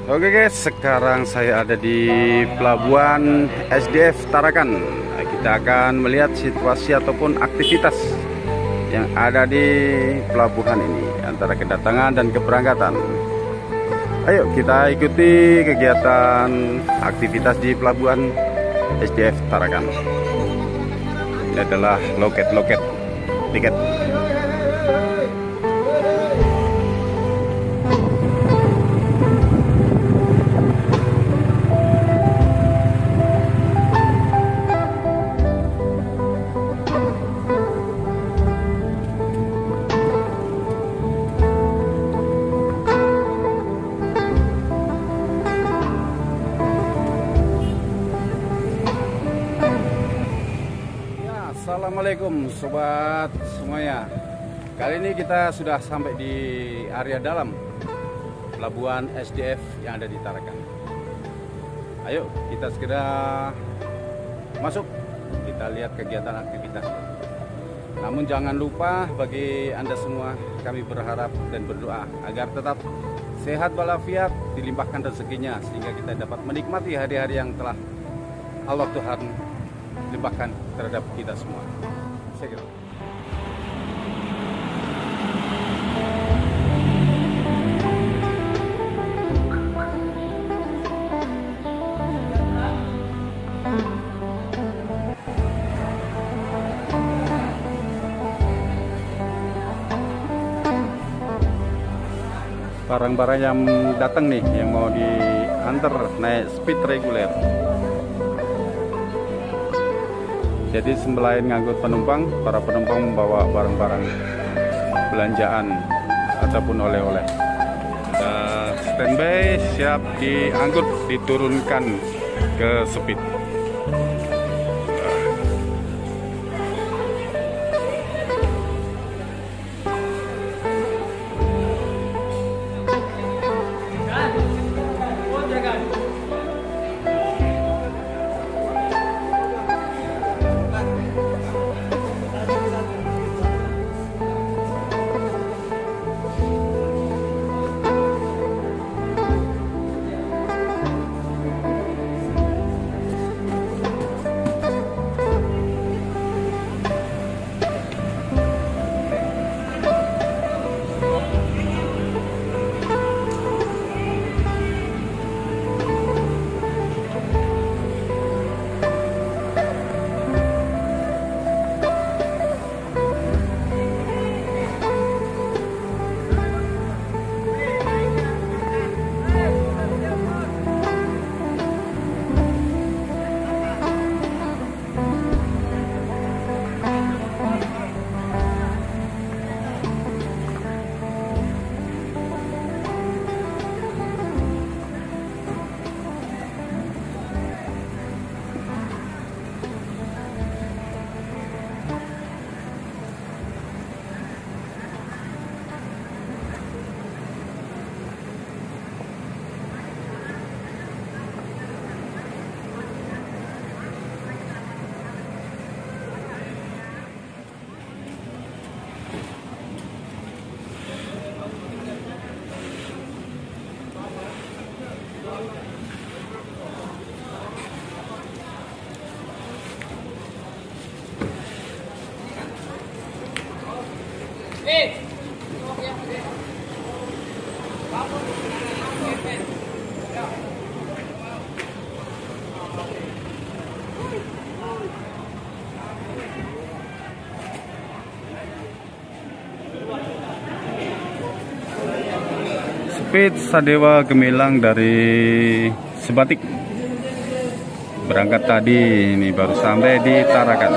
Oke guys, sekarang saya ada di pelabuhan SDF Tarakan. Nah, kita akan melihat situasi ataupun aktivitas yang ada di pelabuhan ini antara kedatangan dan keberangkatan. Ayo kita ikuti kegiatan aktivitas di pelabuhan SDF Tarakan. Ini adalah loket-loket tiket. Assalamualaikum sobat semuanya. Kali ini kita sudah sampai di area dalam pelabuhan SDF yang ada di Tarakan. Ayo kita segera masuk, kita lihat kegiatan aktivitas. Namun jangan lupa, bagi Anda semua kami berharap dan berdoa agar tetap sehat walafiat, dilimpahkan rezekinya, sehingga kita dapat menikmati hari-hari yang telah Allah Tuhan limpahkan terhadap kita semua. Saya kira. Barang-barang yang datang nih, yang mau diantar naik speed reguler. Jadi selain ngangkut penumpang, para penumpang membawa barang-barang belanjaan ataupun oleh-oleh. Kita standby, siap diangkut, diturunkan ke speed. Speed Sadewa Gemilang dari Sebatik berangkat tadi, ini baru sampai di Tarakan.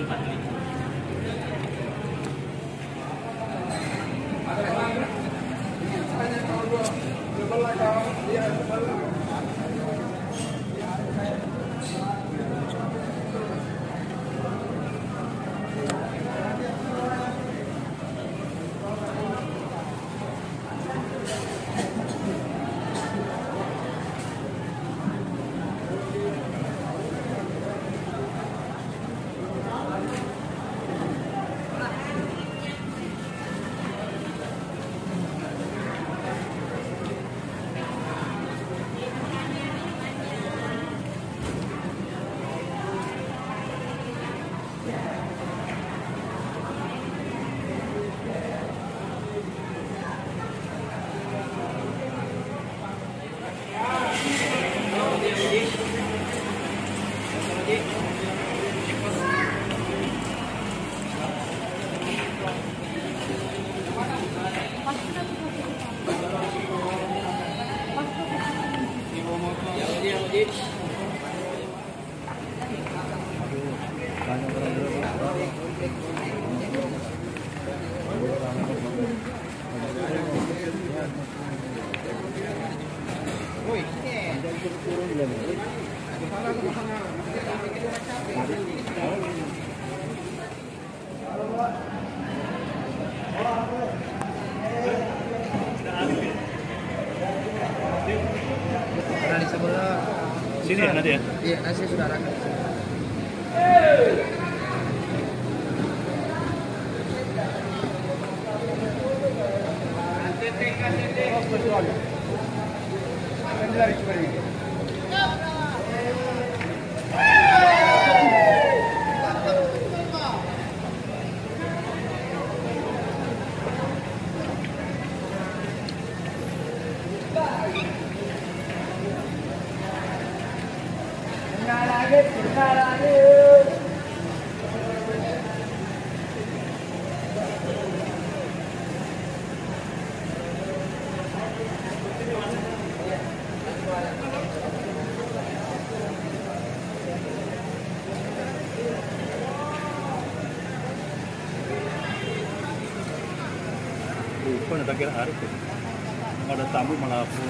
Di sebelah sini ya nanti ya? Iya, nasi sudah rangka. Lupa ada kira hari tuh. Ada tamu malah aku.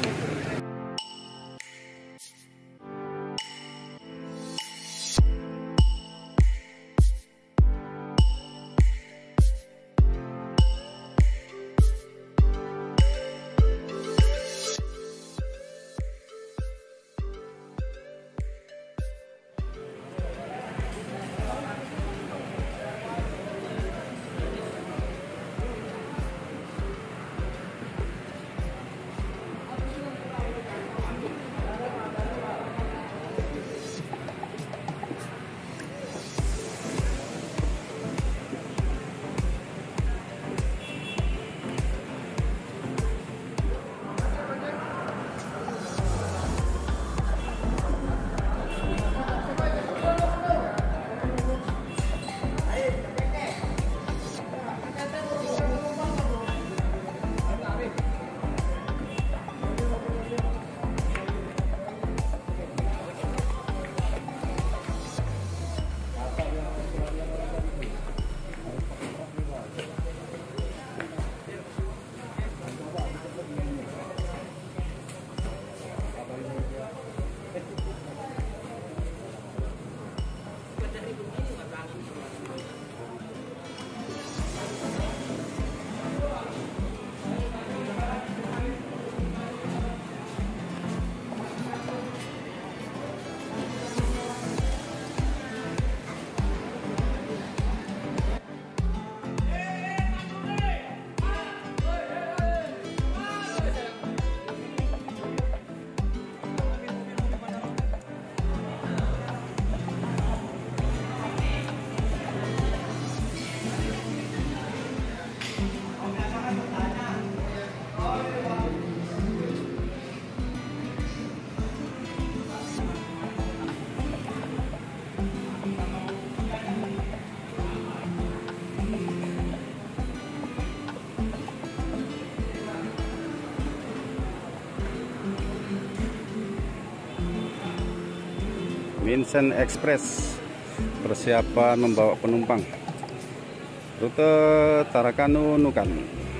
Vincent Express persiapan membawa penumpang rute Tarakan Nunukan.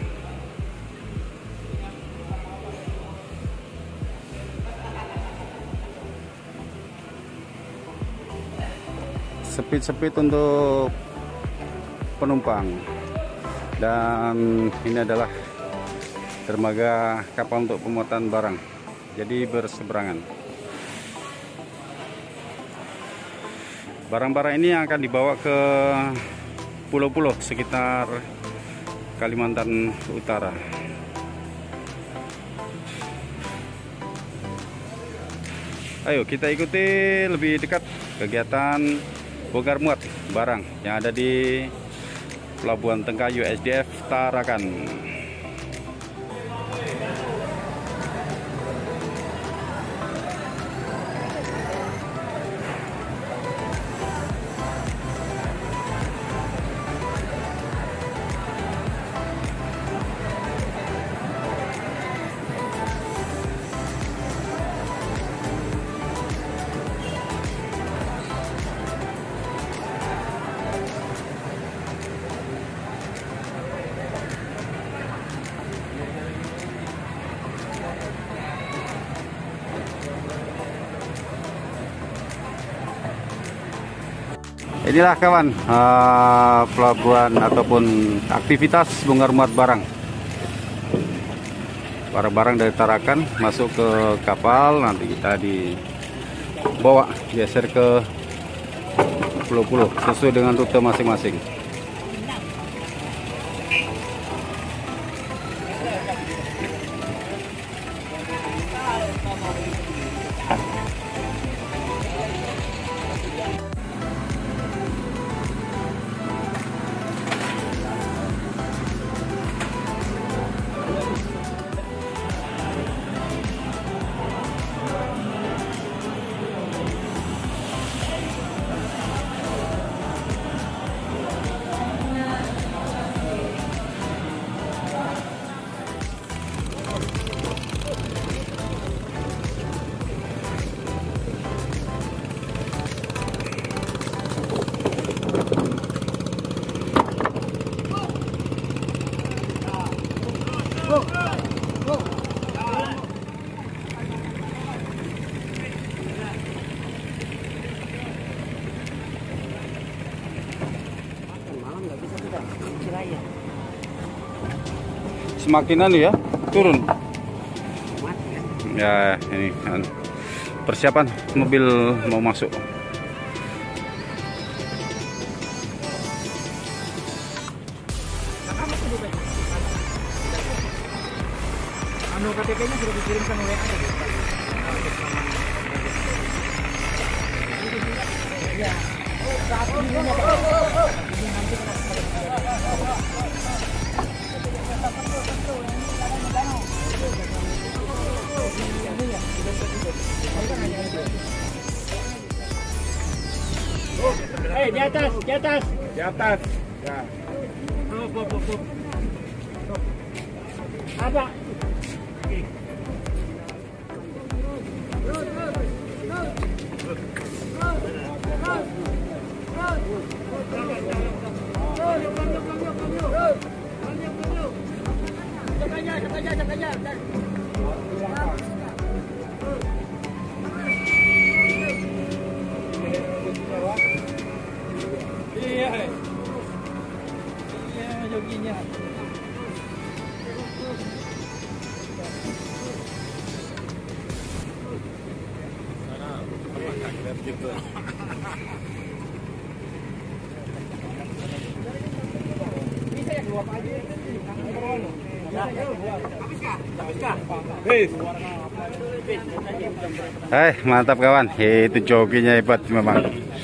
Sepit-sepit untuk penumpang, dan ini adalah dermaga kapal untuk pemuatan barang, jadi berseberangan. Barang-barang ini yang akan dibawa ke pulau-pulau sekitar Kalimantan Utara. Ayo kita ikuti lebih dekat kegiatan bongkar muat barang yang ada di Pelabuhan Tengkayu SDF Tarakan. Inilah kawan, pelabuhan ataupun aktivitas bongkar muat barang. Barang-barang dari Tarakan masuk ke kapal, nanti kita dibawa geser ke pulau-pulau sesuai dengan rute masing-masing. Semakin anu ya, turun. Ya, ini kan persiapan mobil mau masuk. Anu KTP-nya sudah dikirimkan oleh Anda. Ya. Saat ini di atas, di atas. Di atas. Ya. Ada. Joginya. Mantap kawan, itu joginya hebat memang.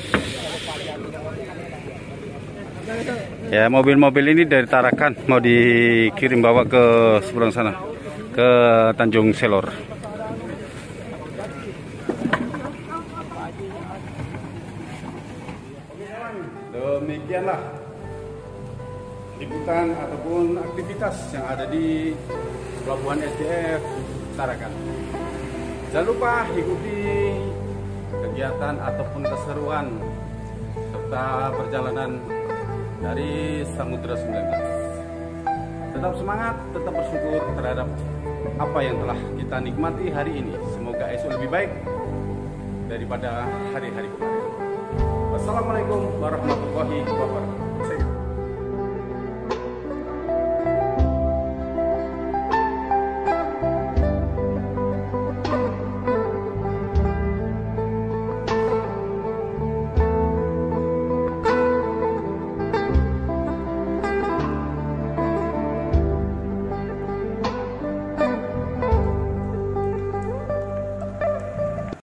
Ya, mobil-mobil ini dari Tarakan mau dikirim bawa ke seberang sana, ke Tanjung Selor. Demikianlah liputan ataupun aktivitas yang ada di Pelabuhan SDF Tarakan. Jangan lupa ikuti kegiatan ataupun keseruan serta perjalanan dari Samudra 19. Tetap semangat, tetap bersyukur terhadap apa yang telah kita nikmati hari ini. Semoga esok lebih baik daripada hari-hari kemarin. Wassalamualaikum warahmatullahi wabarakatuh.